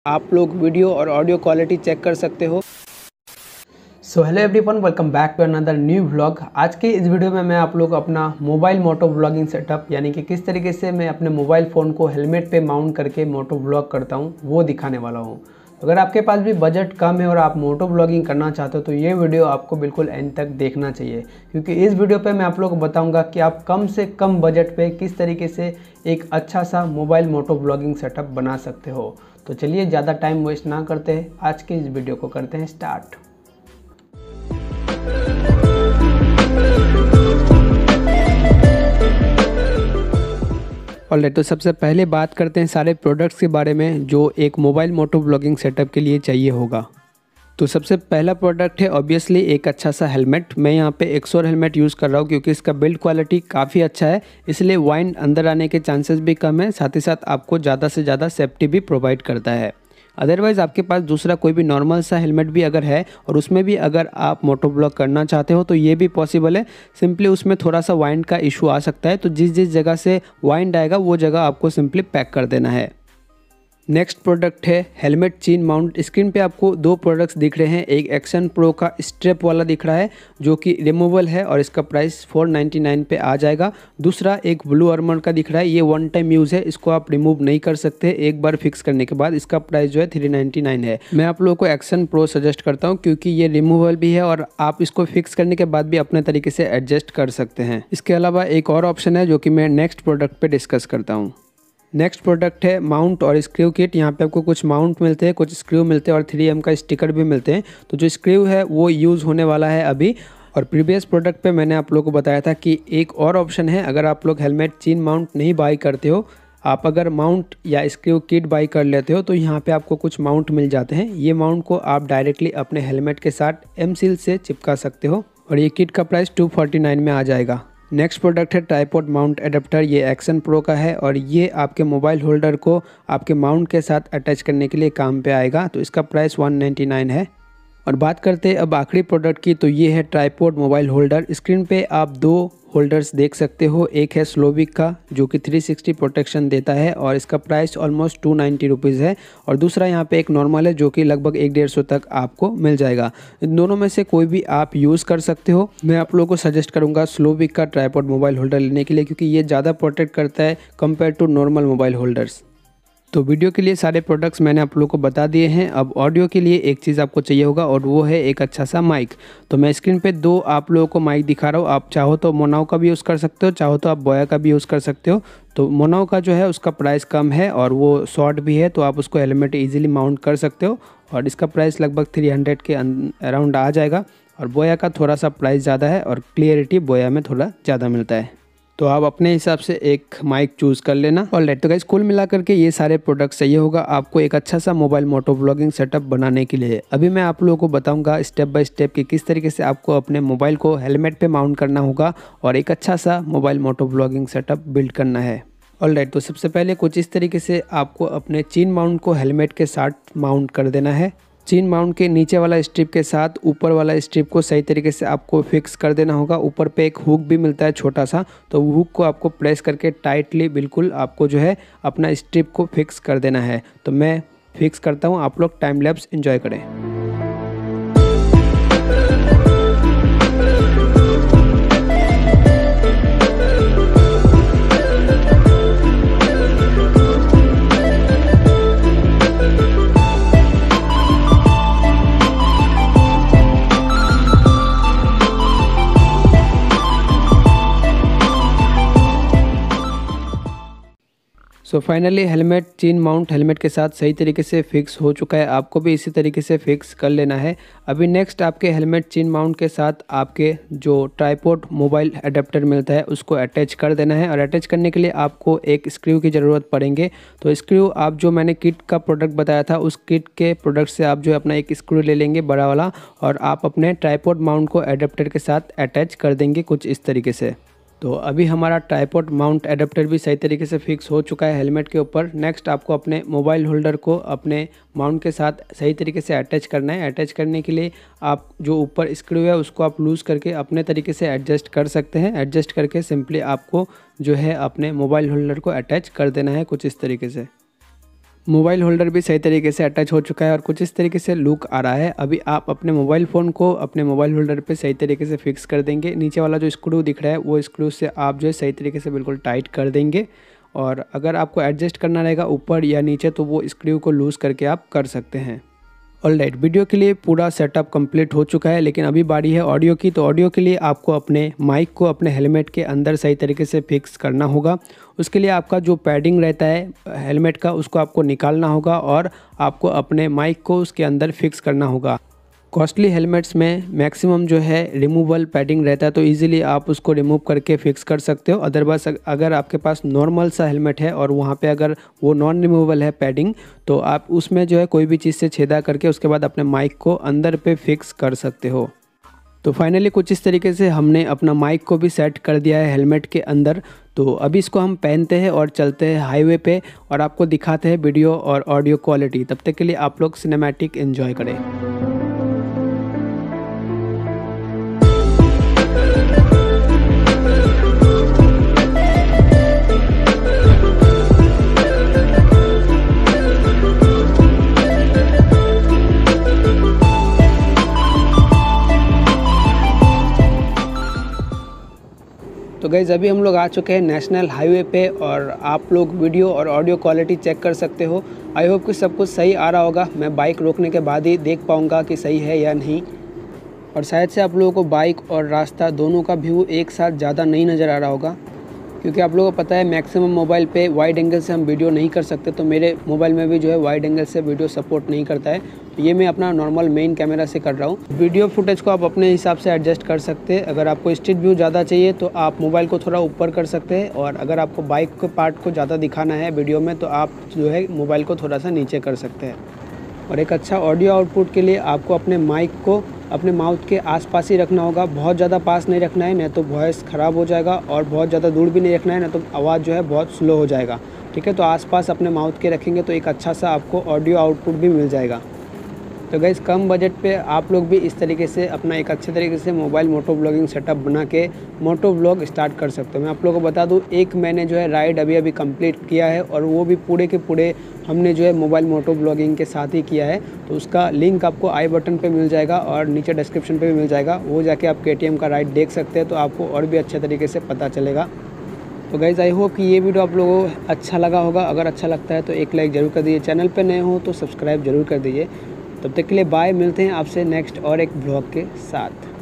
आप लोग वीडियो और ऑडियो क्वालिटी चेक कर सकते हो। So hello everyone, welcome back to another new vlog. आज के इस वीडियो में मैं आप लोग अपना मोबाइल मोटो व्लॉगिंग सेटअप यानी कि किस तरीके से मैं अपने मोबाइल फ़ोन को हेलमेट पे माउंट करके मोटो व्लॉग करता हूँ वो दिखाने वाला हूँ। अगर आपके पास भी बजट कम है और आप मोटो व्लॉगिंग करना चाहते हो तो ये वीडियो आपको बिल्कुल एंड तक देखना चाहिए, क्योंकि इस वीडियो पे मैं आप लोगों को बताऊंगा कि आप कम से कम बजट पे किस तरीके से एक अच्छा सा मोबाइल मोटो व्लॉगिंग सेटअप बना सकते हो। तो चलिए ज़्यादा टाइम वेस्ट ना करते हैं, आज के इस वीडियो को करते हैं स्टार्ट। ऑलराइट, तो सबसे पहले बात करते हैं सारे प्रोडक्ट्स के बारे में जो एक मोबाइल मोटो व्लॉगिंग सेटअप के लिए चाहिए होगा। तो सबसे पहला प्रोडक्ट है ऑब्वियसली एक अच्छा सा हेलमेट। मैं यहाँ पे एक्सोर हेलमेट यूज़ कर रहा हूँ क्योंकि इसका बिल्ड क्वालिटी काफ़ी अच्छा है, इसलिए वाइंड अंदर आने के चांसेस भी कम है, साथ ही साथ आपको ज़्यादा से ज़्यादा सेफ्टी भी प्रोवाइड करता है। अदरवाइज़ आपके पास दूसरा कोई भी नॉर्मल सा हेलमेट भी अगर है और उसमें भी अगर आप मोटो व्लॉग करना चाहते हो तो ये भी पॉसिबल है। सिंपली उसमें थोड़ा सा वाइंड का इशू आ सकता है, तो जिस जिस जगह से वाइंड आएगा वो जगह आपको सिंपली पैक कर देना है। नेक्स्ट प्रोडक्ट है हेलमेट चेन माउंट। स्क्रीन पे आपको दो प्रोडक्ट्स दिख रहे हैं, एक एक्शन प्रो का स्ट्रेप वाला दिख रहा है जो कि रिमूवल है और इसका प्राइस 499 पे आ जाएगा। दूसरा एक ब्लू आर्मर का दिख रहा है, ये वन टाइम यूज़ है, इसको आप रिमूव नहीं कर सकते, एक बार फिक्स करने के बाद इसका प्राइस जो है 399 है। मैं आप लोगों को एक्शन प्रो सजेस्ट करता हूँ क्योंकि ये रिमूवल भी है और आप इसको फिक्स करने के बाद भी अपने तरीके से एडजस्ट कर सकते हैं। इसके अलावा एक और ऑप्शन है जो कि मैं नेक्स्ट प्रोडक्ट पे डिस्कस करता हूँ। नेक्स्ट प्रोडक्ट है माउंट और स्क्रू किट। यहाँ पे आपको कुछ माउंट मिलते हैं, कुछ स्क्रू मिलते हैं और 3M का स्टिकर भी मिलते हैं। तो जो स्क्रू है वो यूज़ होने वाला है अभी, और प्रीवियस प्रोडक्ट पे मैंने आप लोगों को बताया था कि एक और ऑप्शन है, अगर आप लोग हेलमेट चेन माउंट नहीं बाई करते हो, आप अगर माउंट या स्क्रू किट बाई कर लेते हो तो यहाँ पे आपको कुछ माउंट मिल जाते हैं। ये माउंट को आप डायरेक्टली अपने हेलमेट के साथ M-सील से चिपका सकते हो और ये किट का प्राइस 249 में आ जाएगा। नेक्स्ट प्रोडक्ट है ट्राइपॉड माउंट एडाप्टर। ये एक्शन प्रो का है और ये आपके मोबाइल होल्डर को आपके माउंट के साथ अटैच करने के लिए काम पे आएगा, तो इसका प्राइस 199 है। और बात करते हैं अब आखिरी प्रोडक्ट की, तो ये है ट्राइपॉड मोबाइल होल्डर। स्क्रीन पे आप दो होल्डर्स देख सकते हो, एक है स्लोविक का जो कि 360 प्रोटेक्शन देता है और इसका प्राइस ऑलमोस्ट 290 रुपीज़ है, और दूसरा यहाँ पे एक नॉर्मल है जो कि लगभग 150 तक आपको मिल जाएगा। इन दोनों में से कोई भी आप यूज़ कर सकते हो। मैं आप लोगों को सजेस्ट करूँगा स्लोविक का ट्राइपॉड मोबाइल होल्डर लेने के लिए, क्योंकि ये ज़्यादा प्रोटेक्ट करता है compare to normal mobile holders. तो वीडियो के लिए सारे प्रोडक्ट्स मैंने आप लोगों को बता दिए हैं। अब ऑडियो के लिए एक चीज़ आपको चाहिए होगा और वो है एक अच्छा सा माइक। तो मैं स्क्रीन पे दो आप लोगों को माइक दिखा रहा हूँ, आप चाहो तो मोनाओ का भी यूज़ कर सकते हो, चाहो तो आप बोया का भी यूज़ कर सकते हो। तो मोनाओ का जो है उसका प्राइस कम है और वो शॉर्ट भी है, तो आप उसको हेलमेट ईजिली माउंट कर सकते हो और इसका प्राइस लगभग 300 के अराउंड आ जाएगा। और बोया का थोड़ा सा प्राइस ज़्यादा है और क्लियरिटी बोया में थोड़ा ज़्यादा मिलता है, तो आप अपने हिसाब से एक माइक चूज़ कर लेना। ऑलराइट, तो गाइस कुल मिला करके ये सारे प्रोडक्ट्स चाहिए होगा आपको एक अच्छा सा मोबाइल मोटो व्लॉगिंग सेटअप बनाने के लिए। अभी मैं आप लोगों को बताऊंगा स्टेप बाय स्टेप कि किस तरीके से आपको अपने मोबाइल को हेलमेट पे माउंट करना होगा और एक अच्छा सा mobile moto vlogging setup build करना है। ऑलराइट, तो सबसे पहले कुछ इस तरीके से आपको अपने चेन माउंट को हेलमेट के साथ माउंट कर देना है। चेन माउंट के नीचे वाला स्ट्रिप के साथ ऊपर वाला स्ट्रिप को सही तरीके से आपको फिक्स कर देना होगा। ऊपर पे एक हुक भी मिलता है छोटा सा, तो हुक को आपको प्रेस करके टाइटली बिल्कुल आपको जो है अपना स्ट्रिप को फिक्स कर देना है। तो मैं फिक्स करता हूँ, आप लोग टाइम लैप्स एंजॉय करें। So finally helmet chin mount helmet के साथ सही तरीके से फिक्स हो चुका है, आपको भी इसी तरीके से फिक्स कर लेना है। अभी नेक्स्ट आपके हेलमेट चेन माउंट के साथ आपके जो ट्राइपॉड मोबाइल अडेप्टर मिलता है उसको अटैच कर देना है, और अटैच करने के लिए आपको एक स्क्रू की ज़रूरत पड़ेंगे। तो स्क्रू आप जो मैंने किट का प्रोडक्ट बताया था उस किट के प्रोडक्ट से आप जो है अपना एक स्क्रू ले लेंगे बड़ा वाला, और आप अपने ट्राइपॉड माउंट को अडेप्टर के साथ अटैच कर देंगे कुछ इस तरीके से। तो अभी हमारा ट्राइपॉड माउंट एडाप्टर भी सही तरीके से फिक्स हो चुका है हेलमेट के ऊपर। नेक्स्ट आपको अपने मोबाइल होल्डर को अपने माउंट के साथ सही तरीके से अटैच करना है। अटैच करने के लिए आप जो ऊपर स्क्रू है उसको आप लूज़ करके अपने तरीके से एडजस्ट कर सकते हैं। एडजस्ट करके सिंपली आपको जो है अपने मोबाइल होल्डर को अटैच कर देना है कुछ इस तरीके से। मोबाइल होल्डर भी सही तरीके से अटैच हो चुका है और कुछ इस तरीके से लुक आ रहा है। अभी आप अपने मोबाइल फ़ोन को अपने मोबाइल होल्डर पे सही तरीके से फिक्स कर देंगे। नीचे वाला जो स्क्रू दिख रहा है वो स्क्रू से आप जो है सही तरीके से बिल्कुल टाइट कर देंगे, और अगर आपको एडजस्ट करना रहेगा ऊपर या नीचे तो वो स्क्रू को लूज़ करके आप कर सकते हैं। ऑलराइट, वीडियो के लिए पूरा सेटअप कंप्लीट हो चुका है, लेकिन अभी बारी है ऑडियो की। तो ऑडियो के लिए आपको अपने माइक को अपने हेलमेट के अंदर सही तरीके से फिक्स करना होगा। उसके लिए आपका जो पैडिंग रहता है हेलमेट का उसको आपको निकालना होगा और आपको अपने माइक को उसके अंदर फिक्स करना होगा। कॉस्टली हेलमेट्स में मैक्सिमम जो है रिमूवल पैडिंग रहता है, तो इजीली आप उसको रिमूव करके फिक्स कर सकते हो। अदरवाइज अगर आपके पास नॉर्मल सा हेलमेट है और वहाँ पे अगर वो नॉन रिमूवेबल है पैडिंग, तो आप उसमें जो है कोई भी चीज़ से छेदा करके उसके बाद अपने माइक को अंदर पे फिक्स कर सकते हो। तो फाइनली कुछ इस तरीके से हमने अपना माइक को भी सेट कर दिया है हेलमेट के अंदर। तो अभी इसको हम पहनते हैं और चलते हैं हाईवे पे और आपको दिखाते हैं वीडियो और ऑडियो क्वालिटी। तब तक के लिए आप लोग सिनेमैटिक एंजॉय करें। तो गाइज़ अभी हम लोग आ चुके हैं नेशनल हाईवे पे और आप लोग वीडियो और ऑडियो क्वालिटी चेक कर सकते हो। आई होप कि सब कुछ सही आ रहा होगा। मैं बाइक रोकने के बाद ही देख पाऊँगा कि सही है या नहीं, और शायद से आप लोगों को बाइक और रास्ता दोनों का व्यू एक साथ ज़्यादा नहीं नज़र आ रहा होगा, क्योंकि आप लोगों को पता है मैक्सिमम मोबाइल पे वाइड एंगल से हम वीडियो नहीं कर सकते। तो मेरे मोबाइल में भी जो है वाइड एंगल से वीडियो सपोर्ट नहीं करता है। तो ये मैं अपना नॉर्मल मेन कैमरा से कर रहा हूँ। वीडियो फुटेज को आप अपने हिसाब से एडजस्ट कर सकते हैं। अगर आपको स्ट्रीट व्यू ज़्यादा चाहिए तो आप मोबाइल को थोड़ा ऊपर कर सकते हैं, और अगर आपको बाइक के पार्ट को ज़्यादा दिखाना है वीडियो में तो आप जो है मोबाइल को थोड़ा सा नीचे कर सकते हैं। और एक अच्छा ऑडियो आउटपुट के लिए आपको अपने माइक को अपने माउथ के आसपास ही रखना होगा। बहुत ज़्यादा पास नहीं रखना है, नहीं तो वॉइस ख़राब हो जाएगा, और बहुत ज़्यादा दूर भी नहीं रखना है, नहीं तो आवाज़ जो है बहुत स्लो हो जाएगा। ठीक है, तो आसपास अपने माउथ के रखेंगे तो एक अच्छा सा आपको ऑडियो आउटपुट भी मिल जाएगा। तो गाइस कम बजट पे आप लोग भी इस तरीके से अपना एक अच्छे तरीके से मोबाइल मोटो ब्लॉगिंग सेटअप बना के मोटो ब्लॉग स्टार्ट कर सकते हो। मैं आप लोगों को बता दूं, एक मैंने जो है राइड अभी कंप्लीट किया है, और वो भी पूरे के पूरे हमने जो है मोबाइल मोटो ब्लॉगिंग के साथ ही किया है। तो उसका लिंक आपको आई बटन पे मिल जाएगा और नीचे डिस्क्रिप्शन पे भी मिल जाएगा। वो जाके आप KTM का राइड देख सकते हैं, तो आपको और भी अच्छे तरीके से पता चलेगा। तो गाइज़ आई होप कि ये वीडियो आप लोगों को अच्छा लगा होगा। अगर अच्छा लगता है तो एक लाइक ज़रूर कर दीजिए। चैनल पे नए हो तो सब्सक्राइब ज़रूर कर दीजिए। तब तक के लिए बाय, मिलते हैं आपसे नेक्स्ट और एक ब्लॉग के साथ।